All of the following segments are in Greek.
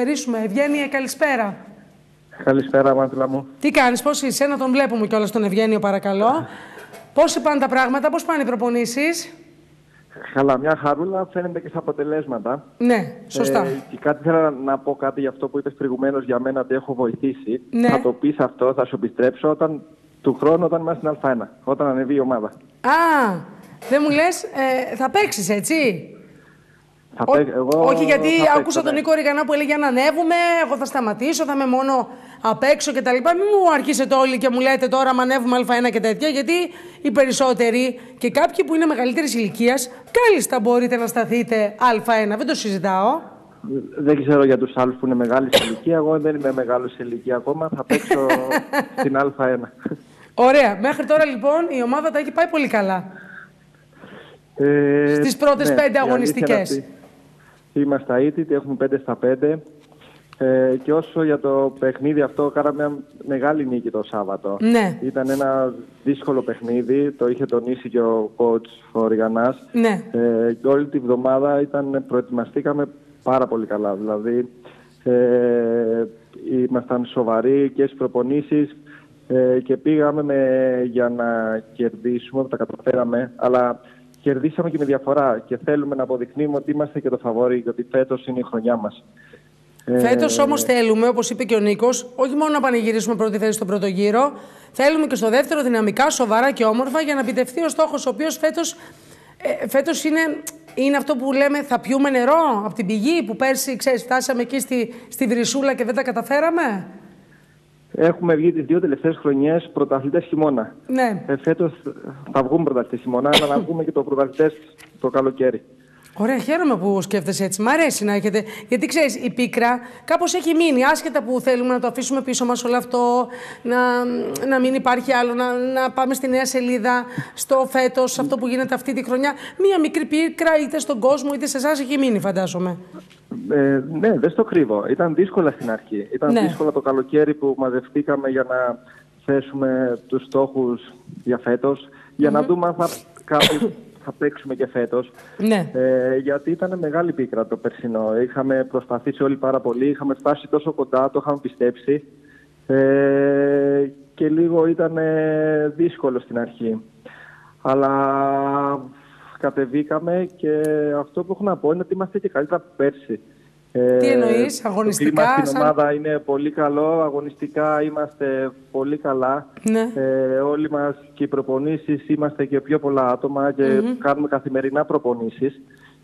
καθυστερήσουμε. Ευγένεια, καλησπέρα. Καλησπέρα, Μάτιλα μου. Τι κάνεις, πώς είσαι, να τον βλέπουμε κιόλας τον Ευγένιο, παρακαλώ. Πώς πάνε τα πράγματα, πώς πάνε οι προπονήσεις? Καλά, μια χαρούλα φαίνεται και στα αποτελέσματα. Ναι, σωστά. Και κάτι θέλω να πω κάτι για αυτό που είπες προηγουμένως για μένα ότι έχω βοηθήσει. Ναι. Θα το πεις αυτό, θα σου επιστρέψω του χρόνου όταν είμαστε στην Α1, όταν ανεβεί η ομάδα. Α, δεν μου λες, θα παίξεις, έτσι? Όχι, γιατί άκουσα τον Νίκο Ριγανά που έλεγε αν ανέβουμε, εγώ θα σταματήσω, θα είμαι μόνο απ' έξω κτλ. Μην μου αρχίσετε όλοι και μου λέτε τώρα αν ανέβουμε Α1 και τέτοια, γιατί οι περισσότεροι και κάποιοι που είναι μεγαλύτερης ηλικίας, κάλλιστα μπορείτε να σταθείτε Α1, δεν το συζητάω. Δεν ξέρω για τους άλλους που είναι μεγάλη σε ηλικία, εγώ δεν είμαι μεγάλος σε ηλικία ακόμα, θα παίξω στην Α1. Ωραία, μέχρι τώρα λοιπόν η ομάδα τα έχει πάει πολύ καλά. Στις πρώτες 5 αγωνιστικές. Είμαστε αίτητοι, έχουμε 5 στα 5. Και όσο για το παιχνίδι αυτό, κάναμε μια μεγάλη νίκη το Σάββατο. Ναι. Ήταν ένα δύσκολο παιχνίδι, το είχε τονίσει και ο coach ο Ριγανάς. Ναι. Και όλη τη βδομάδα προετοιμαστήκαμε πάρα πολύ καλά. Δηλαδή, ήμασταν σοβαροί και στις προπονήσεις και πήγαμε για να κερδίσουμε, τα καταφέραμε, αλλά κερδίσαμε και με διαφορά και θέλουμε να αποδεικνύουμε ότι είμαστε και το φαβόρι και ότι φέτος είναι η χρονιά μας. Φέτος όμως θέλουμε, όπως είπε και ο Νίκος, όχι μόνο να πανηγυρίσουμε πρώτη θέση στον πρώτο γύρο, θέλουμε και στο δεύτερο δυναμικά, σοβαρά και όμορφα για να επιτευχθεί ο στόχος, ο οποίος φέτος είναι αυτό που λέμε θα πιούμε νερό από την πηγή, που πέρσι, ξέρεις, φτάσαμε εκεί στη Βρυσούλα και δεν τα καταφέραμε. Έχουμε βγει τις 2 τελευταίες χρονιές πρωταθλητές χειμώνα. Ναι. Φέτος θα βγούμε πρωταθλητές χειμώνα, αλλά να βγούμε και το πρωταθλητές το καλοκαίρι. Ωραία, χαίρομαι που σκέφτεσαι έτσι. Μ' αρέσει να έχετε. Γιατί ξέρεις, η πίκρα κάπως έχει μείνει. Άσχετα που θέλουμε να το αφήσουμε πίσω μας όλο αυτό, να μην υπάρχει άλλο, να πάμε στη νέα σελίδα, στο φέτος, αυτό που γίνεται αυτή τη χρονιά. Μία μικρή πίκρα, είτε στον κόσμο είτε σε εσάς, έχει μείνει, φαντάζομαι. Ναι, δεν στο κρύβω. Ήταν δύσκολα στην αρχή. Ήταν δύσκολα το καλοκαίρι που μαζευτήκαμε για να θέσουμε τους στόχους για φέτος, για να δούμε αν θα παίξουμε και φέτος. Ναι. Γιατί ήταν μεγάλη πίκρα το περσινό. Είχαμε προσπαθήσει όλοι πάρα πολύ, είχαμε φτάσει τόσο κοντά, το είχαμε πιστέψει και λίγο ήταν δύσκολο στην αρχή. Αλλά κατεβήκαμε και αυτό που έχω να πω είναι ότι είμαστε και καλύτερα από πέρσι. Τι εννοείς, αγωνιστικά? Το κλίμα στην ομάδα είναι πολύ καλό, αγωνιστικά είμαστε πολύ καλά. Ναι. Όλοι μας και οι προπονήσεις είμαστε και πιο πολλά άτομα και κάνουμε καθημερινά προπονήσεις.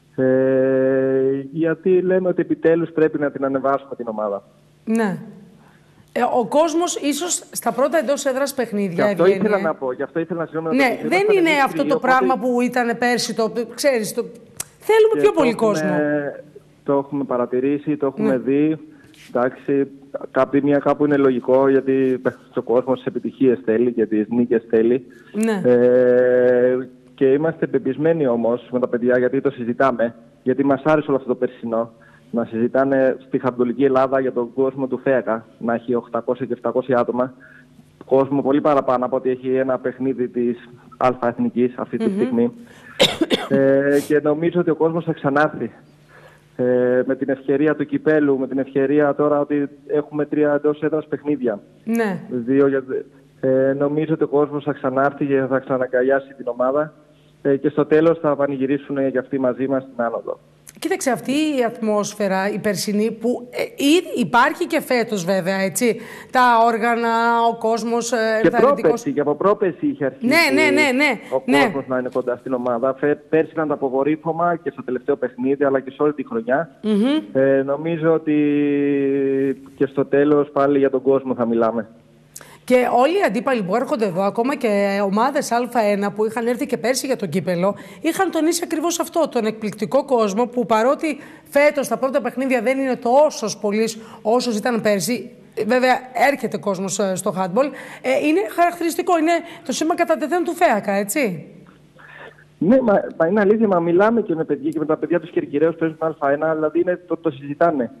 Γιατί λέμε ότι επιτέλους πρέπει να την ανεβάσουμε την ομάδα. Ναι. Ο κόσμος ίσως στα πρώτα εντός έδρας παιχνίδια. Γι' αυτό ήθελα να πω, γι' αυτό ήθελα να συγγνώμη. Ναι, δεν είναι αυτό το πράγμα που ήταν πέρσι, ξέρεις, θέλουμε πιο πολύ κόσμο. Το έχουμε παρατηρήσει, το έχουμε δει. Εντάξει, κάπου είναι λογικό γιατί ο κόσμος τις επιτυχίες θέλει και τις νίκες θέλει. Ναι. Και είμαστε πεπισμένοι όμως με τα παιδιά γιατί το συζητάμε. Γιατί μας άρεσε όλο αυτό το περσινό. Να συζητάνε στη Χαρτολική Ελλάδα για τον κόσμο του ΦΕΑΚΑ. Να έχει 800 και 700 άτομα. Κόσμο πολύ παραπάνω από ότι έχει ένα παιχνίδι της Α-Εθνικής αυτή τη στιγμή. Και νομίζω ότι ο κόσμος θα ξανάρθει. Με την ευκαιρία του κυπέλου, με την ευκαιρία τώρα ότι έχουμε 3 εντός έδρας παιχνίδια. Ναι. Νομίζω ότι ο κόσμος θα ξανάρθει και θα ξαναγκαλιάσει την ομάδα και στο τέλος θα πανηγυρίσουν και αυτοί μαζί μας στην άνοδο. Κοίταξε, αυτή η ατμόσφαιρα, η περσινή, που ήδη υπάρχει και φέτος βέβαια, έτσι. Τα όργανα, ο κόσμος και από πρόπερση είχε αρχίσει ο κόσμος να είναι κοντά στην ομάδα. Πέρσι ήταν το απογορύφωμα και στο τελευταίο παιχνίδι, αλλά και σε όλη τη χρονιά. Νομίζω ότι και στο τέλος πάλι για τον κόσμο θα μιλάμε. Και όλοι οι αντίπαλοι που έρχονται εδώ, ακόμα και ομάδες Α1 που είχαν έρθει και πέρσι για τον κύπελο, είχαν τονίσει ακριβώς αυτό, τον εκπληκτικό κόσμο που παρότι φέτος τα πρώτα παιχνίδια δεν είναι τόσο πολλοί όσους ήταν πέρσι, βέβαια έρχεται κόσμος στο handball, είναι χαρακτηριστικό, είναι το σήμα κατά τεθέν του ΦΕΑΚΑ, έτσι. Ναι, μα είναι αλήθεια, μα μιλάμε και με παιδιά και με τα παιδιά τους Κερκυραίους που παίζουν Α1, δηλαδή το συζητάνε.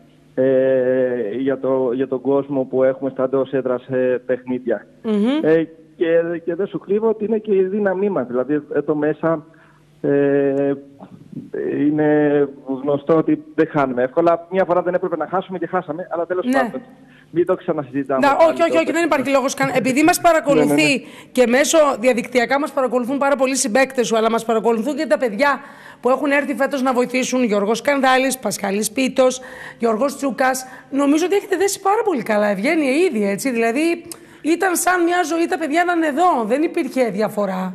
Για τον κόσμο που έχουμε στα εντός έδρας παιχνίδια. Και δεν σου κρύβω ότι είναι και η δύναμή μας. Δηλαδή εδώ μέσα Είναι γνωστό ότι δεν χάνουμε εύκολα. Μια φορά δεν έπρεπε να χάσουμε και χάσαμε, αλλά τέλος πάντων. Μην το ξανασυζητάμε. Όχι, δεν υπάρχει λόγος. Επειδή μας παρακολουθεί και μέσω διαδικτυακά μας παρακολουθούν πάρα πολλοί συμπαίκτες σου, αλλά μας παρακολουθούν και τα παιδιά που έχουν έρθει φέτος να βοηθήσουν. Γιώργος Σκανδάλης, Πασχάλης Πίτος, Γιώργος Τσούκας. Νομίζω ότι έχετε δέσει πάρα πολύ καλά. Ευγένεια ήδη, έτσι. Δηλαδή ήταν σαν μια ζωή τα παιδιά να είναι εδώ. Δεν υπήρχε διαφορά.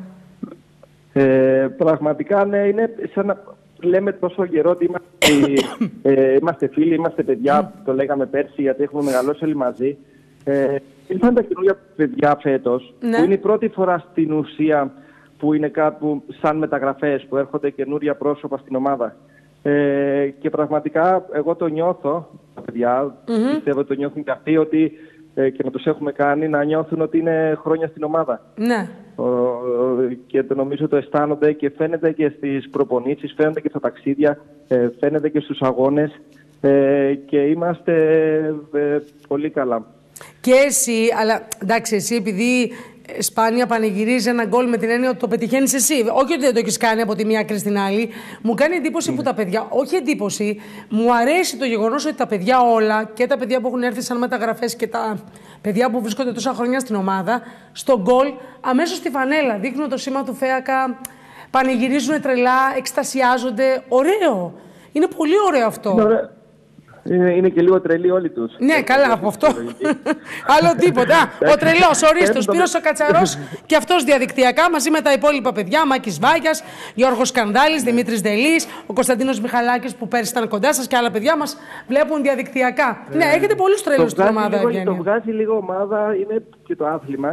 Πραγματικά, ναι, είναι σαν να λέμε τόσο καιρό ότι είμαστε φίλοι, είμαστε παιδιά, το λέγαμε πέρσι γιατί έχουμε μεγαλώσει όλοι μαζί. Ήρθαν τα καινούργια παιδιά φέτος, που είναι η πρώτη φορά στην ουσία που είναι κάπου σαν μεταγραφές, που έρχονται καινούρια πρόσωπα στην ομάδα. Και πραγματικά εγώ το νιώθω, τα παιδιά, πιστεύω ότι το νιώθουν και αυτοί, ότι και να τους έχουμε κάνει να νιώθουν ότι είναι χρόνια στην ομάδα. Ναι. Και το νομίζω το αισθάνονται και φαίνεται και στις προπονήσεις, φαίνεται και στα ταξίδια, φαίνεται και στους αγώνες και είμαστε πολύ καλά. Και εσύ, αλλά εντάξει, εσύ επειδή σπάνια πανηγυρίζει ένα γκολ με την έννοια ότι το πετυχαίνεις εσύ. Όχι ότι δεν το έχεις κάνει από τη μία άκρη στην άλλη. Μου κάνει εντύπωση που τα παιδιά, όχι εντύπωση, μου αρέσει το γεγονός ότι τα παιδιά όλα, και τα παιδιά που έχουν έρθει σαν μεταγραφές και τα παιδιά που βρίσκονται τόσα χρόνια στην ομάδα, στο γκολ, αμέσως στη φανέλα δείχνουν το σήμα του ΦΕΑΚΑ, πανηγυρίζουν τρελά, εκστασιάζονται. Ωραίο. Είναι πολύ ωραίο αυτό. Είναι και λίγο τρελοί όλοι τους. Ναι, καλά από αυτό. Άλλο τίποτα. Ο τρελός, ορίστε, ο Σπύρος ο Κατσαρός και αυτός διαδικτυακά μαζί με τα υπόλοιπα παιδιά. Μάκης Βάγιας, Γιώργος Σκανδάλης, Δημήτρης Δελής, ο Κωνσταντίνος Μιχαλάκης που πέρσι ήταν κοντά σας και άλλα παιδιά μας βλέπουν διαδικτυακά. Ναι, έχετε πολλούς τρελούς στην ομάδα. Το βγάζει λίγο ομάδα, είναι και το άθλημα.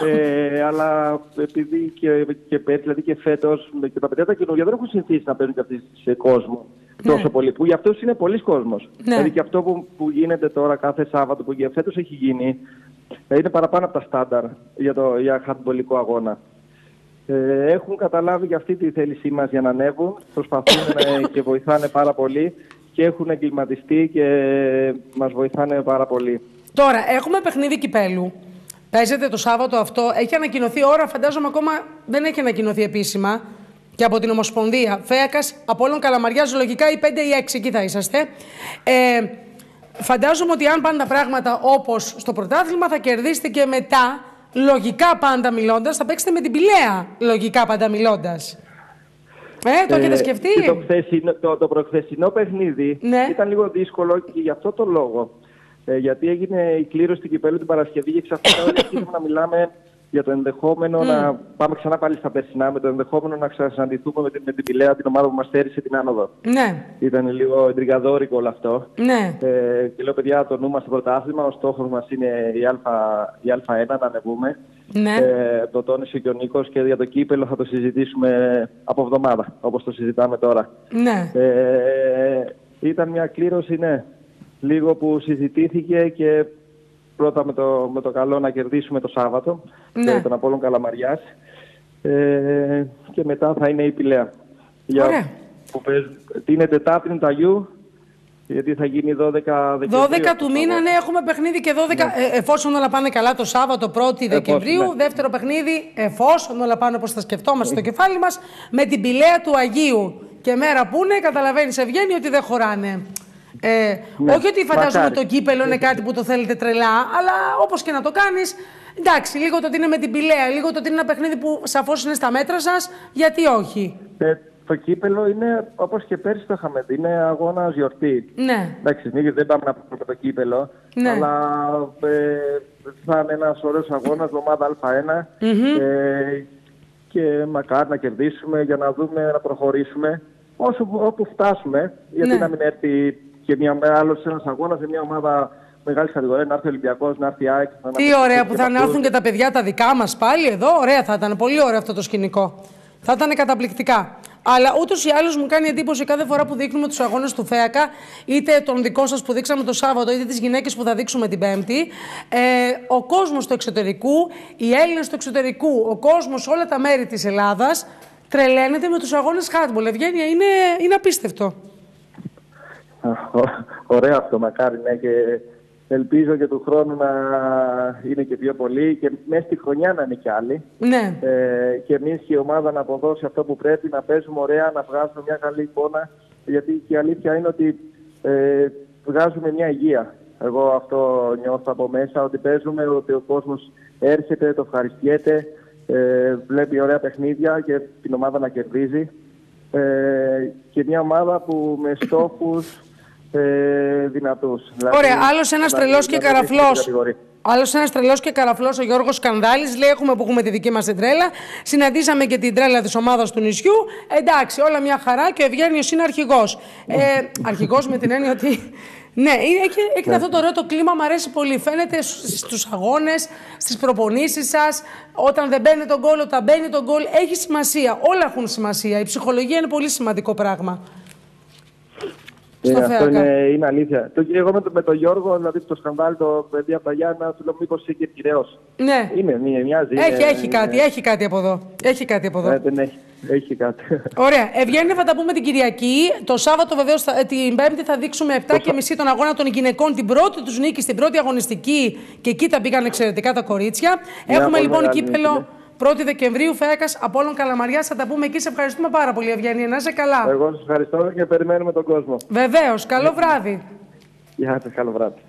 Αλλά επειδή και πέρσι, δηλαδή και φέτος, και τα παιδιά τα καινούργια δεν έχουν συνηθίσει να παίζουν και αυτοί σε κόσμο. Τόσο πολύ, που για αυτούς είναι πολλής κόσμος. Ναι. Δηλαδή και αυτό που γίνεται τώρα κάθε Σάββατο, που για φέτος έχει γίνει, είναι παραπάνω από τα στάνταρ για χαντμπολικό αγώνα. Έχουν καταλάβει και αυτή τη θέλησή μας για να ανέβουν, προσπαθούν και βοηθάνε πάρα πολύ και έχουν εγκληματιστεί και μας βοηθάνε πάρα πολύ. Τώρα, έχουμε παιχνίδι κυπέλου. Παίζεται το Σάββατο αυτό. Έχει ανακοινωθεί ώρα, φαντάζομαι ακόμα δεν έχει ανακοινωθεί επίσημα. Και από την Ομοσπονδία. ΦΕΑΚΑς, Απόλλων Καλαμαριάς, λογικά οι 5 ή 6 εκεί θα είσαστε. Φαντάζομαι ότι αν πάνε τα πράγματα όπως στο πρωτάθλημα θα κερδίσετε και μετά, λογικά πάντα μιλώντας, θα παίξετε με την Πηλαία, λογικά πάντα μιλώντας. Το έχετε σκεφτεί? Το προχθεσινό παιχνίδι ήταν λίγο δύσκολο και γι' αυτό το λόγο. Γιατί έγινε η κλήρωση του κυπέλλου την Παρασκευή και ξαφνικά αρχίσαμε να μιλάμε για το ενδεχόμενο να πάμε ξανά πάλι στα περσινά, με το ενδεχόμενο να ξανασυναντηθούμε με την Πηλαία, την ομάδα που μας στέρισε την άνοδο. Ναι. Ήταν λίγο εντριγαδόρικο όλο αυτό. Ναι. Και λέω, παιδιά, το νου μας στο πρωτάθλημα, ο στόχος μας είναι η Α1 να ανεβούμε. Ναι. Το τόνισε και ο Νίκος και για το κύπελλο θα το συζητήσουμε από εβδομάδα, όπως το συζητάμε τώρα. Ναι. Ήταν μια κλήρωση, ναι, λίγο που συζητήθηκε και πρώτα με το καλό να κερδίσουμε το Σάββατο, τον Απόλλων Καλαμαριάς, και μετά θα είναι η Πηλαία. Είναι Τετάρτη του Ταγιού, γιατί θα γίνει 12 Δεκεμβρίου. 12 του μήνα, ναι, έχουμε παιχνίδι και 12, εφόσον όλα πάνε καλά, το Σάββατο 1η Δεκεμβρίου. Ναι. Δεύτερο παιχνίδι, εφόσον όλα πάνε όπως θα σκεφτόμαστε στο κεφάλι μας, με την Πηλαία του Αγίου. Και μέρα που είναι, καταλαβαίνεις, Ευγένη, ότι δεν χωράνε. Ναι, όχι ότι φαντάζομαι το κύπελλο είναι κάτι που το θέλετε τρελά, αλλά όπως και να το κάνεις, εντάξει, λίγο το ότι είναι με την Πηλαία, λίγο το ότι είναι ένα παιχνίδι που σαφώς είναι στα μέτρα σας, γιατί όχι. Το κύπελλο είναι, όπως και πέρσι το είχαμε δει, είναι αγώνας γιορτή. Ναι. Εντάξει, δεν πάμε να πούμε το κύπελλο, ναι, αλλά θα είναι ένας ωραίος αγώνας, ομάδα Α1, και μακάρι να κερδίσουμε για να δούμε, να προχωρήσουμε όπου φτάσουμε, γιατί να μην έρθει και άλλος ένας αγώνας σε μια ομάδα μεγάλη κατηγορία, να έρθει ο Ολυμπιακός, να έρθει η ΑΕΚ. Τι ωραία που θα έρθουν και τα παιδιά τα δικά μας πάλι εδώ. Ωραία θα ήταν, πολύ ωραίο αυτό το σκηνικό. Θα ήταν καταπληκτικά. Αλλά ούτως ή άλλως μου κάνει εντύπωση κάθε φορά που δείχνουμε τους αγώνες του ΦΕΑΚΑ, είτε τον δικό σας που δείξαμε το Σάββατο, είτε τις γυναίκες που θα δείξουμε την Πέμπτη. Ο κόσμος του εξωτερικού, οι Έλληνες του εξωτερικού, ο κόσμος όλα τα μέρη της Ελλάδας τρελαίνεται με τους αγώνες handball. Ευγένεια, είναι απίστευτο. Ωραίο αυτό, μακάρι, ναι, ελπίζω και του χρόνου να είναι και πιο πολλοί και μέσα στη χρονιά να είναι κι άλλοι. Ναι. Και εμείς και η ομάδα να αποδώσει αυτό που πρέπει, να παίζουμε ωραία, να βγάζουμε μια καλή εικόνα. Γιατί και η αλήθεια είναι ότι βγάζουμε μια υγεία. Εγώ αυτό νιώθω από μέσα, ότι παίζουμε, ότι ο κόσμος έρχεται, το ευχαριστιέται, βλέπει ωραία παιχνίδια και την ομάδα να κερδίζει. Και μια ομάδα που με στόχους δυνατούς. Ωραία, άλλος ένας τρελός και καραφλός. Άλλος ένας τρελός και καραφλός, ο Γιώργος Σκανδάλης, λέει: Έχουμε που έχουμε τη δική μας την τρέλα. Συναντήσαμε και την τρέλα της ομάδας του νησιού. Εντάξει, όλα μια χαρά και ο Ευγένιος είναι αρχηγός. Αρχηγός με την έννοια ότι. Ναι, έχετε αυτό το ωραίο το κλίμα, μου αρέσει πολύ. Φαίνεται στους αγώνες, στις προπονήσεις σας. Όταν δεν μπαίνει τον γκολ, όταν μπαίνει τον γκολ, έχει σημασία. Όλα έχουν σημασία. Η ψυχολογία είναι πολύ σημαντικό πράγμα. Αυτό είναι αλήθεια. Εγώ με τον Γιώργο, δηλαδή το Σκανδάλι, το παιδί από τα Γιάννα, του λέω μήπως είσαι και πειραιός. Ναι. Μοιάζει. Έχει κάτι από εδώ. Δεν έχει κάτι. Ωραία. Ευγένεια, θα τα πούμε την Κυριακή. Το Σάββατο, βεβαίως, την Πέμπτη θα δείξουμε 7:30 τον αγώνα των γυναικών. Την πρώτη τους νίκη, στην πρώτη αγωνιστική. Και εκεί τα πήγαν εξαιρετικά τα κορίτσια. Έχουμε λοιπόν κύπελο 1η Δεκεμβρίου, Φέακας, Απόλλων Καλαμαριάς. Θα τα πούμε εκεί. Σε ευχαριστούμε πάρα πολύ, Ευγένεια. Να είσαι καλά. Εγώ σας ευχαριστώ και περιμένουμε τον κόσμο. Βεβαίως. Καλό βράδυ. Γεια σας, καλό βράδυ.